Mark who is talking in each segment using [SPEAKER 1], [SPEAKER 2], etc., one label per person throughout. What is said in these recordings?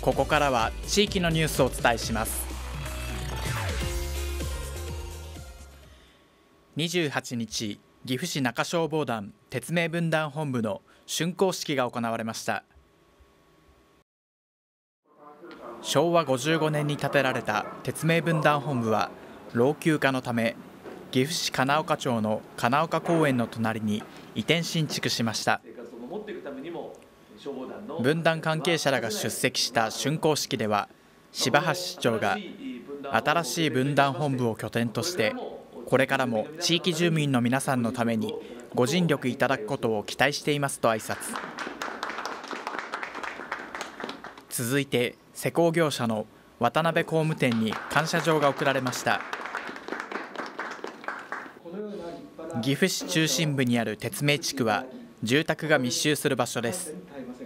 [SPEAKER 1] ここからは地域のニュースをお伝えします。28日、岐阜市中消防団鉄名分団本部の竣工式が行われました。昭和55年に建てられた鉄名分団本部は老朽化のため、岐阜市金岡町の金岡公園の隣に移転新築しました。分団関係者らが出席した竣工式では、柴橋市長が新しい分団本部を拠点としてこれからも地域住民の皆さんのためにご尽力いただくことを期待していますと挨拶。続いて施工業者の渡辺工務店に感謝状が贈られました。岐阜市中心部にある鉄名地区は住宅が密集する場所です。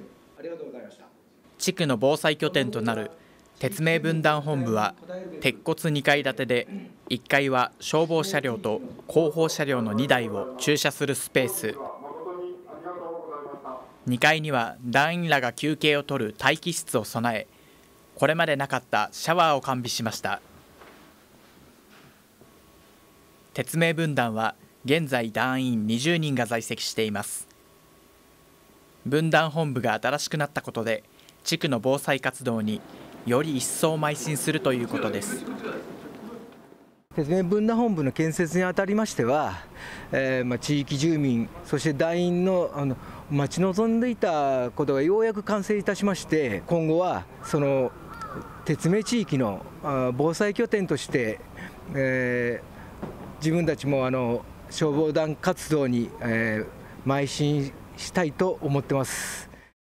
[SPEAKER 1] 地区の防災拠点となる鉄名分団本部は鉄骨2階建てで、1階は消防車両と後方車両の2台を駐車するスペース、2階には団員らが休憩を取る待機室を備え、これまでなかったシャワーを完備しました。鉄名分団は現在団員20人が在籍しています。分団本部が新しくなったことで地区の防災活動により一層邁進するということです。
[SPEAKER 2] 鉄名分団本部の建設にあたりましては、地域住民、そして団員の待ち望んでいたことがようやく完成いたしまして、今後はその鉄名地域の防災拠点として、自分たちも消防団活動に邁進したいと思ってます。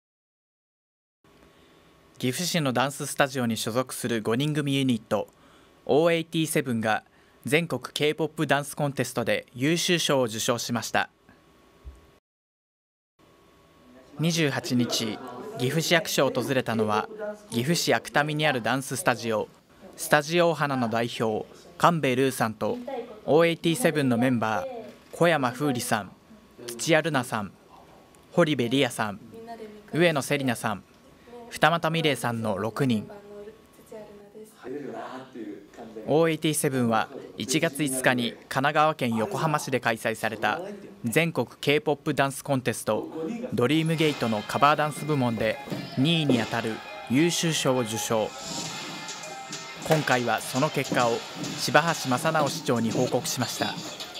[SPEAKER 1] 岐阜市のダンススタジオに所属する5人組ユニット O87 が全国 K-POP ダンスコンテストで優秀賞を受賞しました。28日、岐阜市役所を訪れたのは岐阜市芥見にあるダンススタジオスタジオお花の代表神戸ルーさんと O87 のメンバー小山風里さん、土屋瑠奈さん、堀部理也さん、上野せりなさん、二俣美玲さんの6人。O87 は1月5日に神奈川県横浜市で開催された全国 K-POP ダンスコンテストドリームゲートのカバーダンス部門で2位にあたる優秀賞を受賞。今回はその結果を柴橋正直市長に報告しました。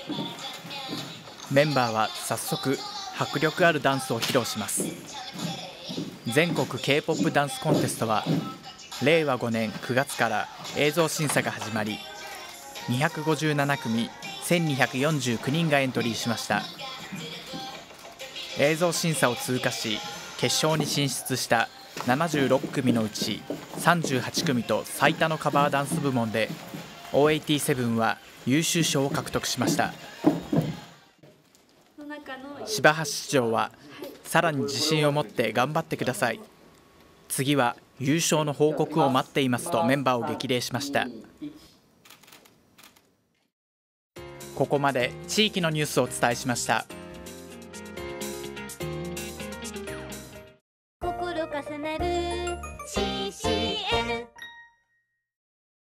[SPEAKER 1] メンバーは早速迫力あるダンスを披露します。全国 K-POP ダンスコンテストは令和5年9月から映像審査が始まり、257組1249人がエントリーしました。映像審査を通過し決勝に進出した76組のうち38組と最多のカバーダンス部門で O87 は優秀賞を獲得しました。柴橋市長はさらに自信を持って頑張ってください、次は優勝の報告を待っていますとメンバーを激励しました。ここまで地域のニュースをお伝えしました。